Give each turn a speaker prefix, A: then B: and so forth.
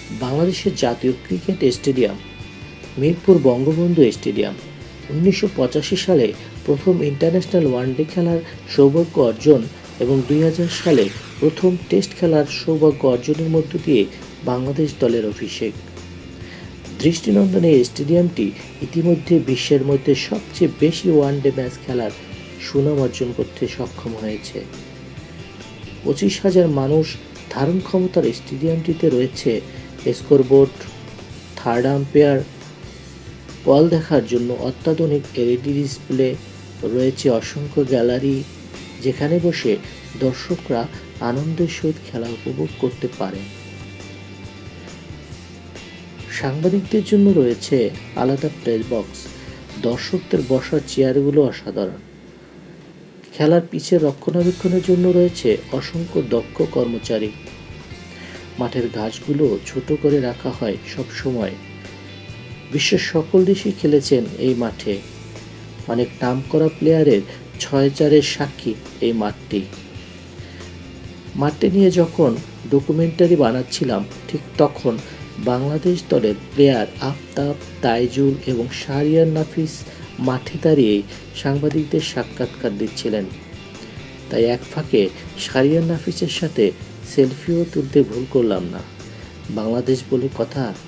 A: বাংলাদেশের জাতীয় cricket stadium Mirpur Bangabandhu stadium 1985 সালে প্রথম ইন্টারন্যাশনাল ওয়ানডে খেলার সৌভাগ্য অর্জন এবং 2000 সালে প্রথম টেস্ট খেলার সৌভাগ্য অর্জনের মধ্য দিয়ে বাংলাদেশ দলের অভিষেক। দৃষ্টিনন্দন এই স্টেডিয়ামটি ইতিমধ্যে বিশ্বের মধ্যে সবচেয়ে বেশি ওয়ানডে ম্যাচ খেলার সুনাম অর্জন করতে সক্ষম হয়েছে। 25,000 মানুষ ধারণ ক্ষমতার স্টেডিয়ামটিতে রয়েছে স্কোরবোর্ড, থার্ড আম্পায়ার, বল দেখার জন্য অত্যাধুনিক এলইডি ডিসপ্লে, রয়েছে অসংখ্য গ্যালারি যেখানে বসে দর্শকরা আনন্দের সহিত খেলা উপভোগ করতে পারেন। সাংবাদিকদের জন্য রয়েছে আলাদা প্রেস বক্স, দর্শকদের বসার চেয়ারগুলো অসাধারণ। খেলার পিচের রক্ষণাবেক্ষণের জন্য রয়েছে অসংখ্য দক্ষ কর্মচারী। মাঠের ঘাসগুলো ছোট করে রাখা হয় সব সময়। বিশ্বের সকল দেশই খেলেছেন এই মাঠে। অনেক নামকরা প্লেয়ারের 6-4-এর সাক্ষী এই মাঠটি। মাঠটি নিয়ে যখন ডকুমেন্টারি বানাচ্ছিলাম ঠিক তখন বাংলাদেশ দলের প্লেয়ার আফতাব, তাইজুল এবং শাহরিয়ার নাফিস মাঠে দাঁড়িয়ে সাংবাদিকদের সাক্ষাৎকার দিচ্ছিলেন। তাই এক ফাঁকে শাহরিয়ার নাফিসের সাথে সেলফিও তুলতে ভুল করলাম না। বাংলাদেশ বলে কথা,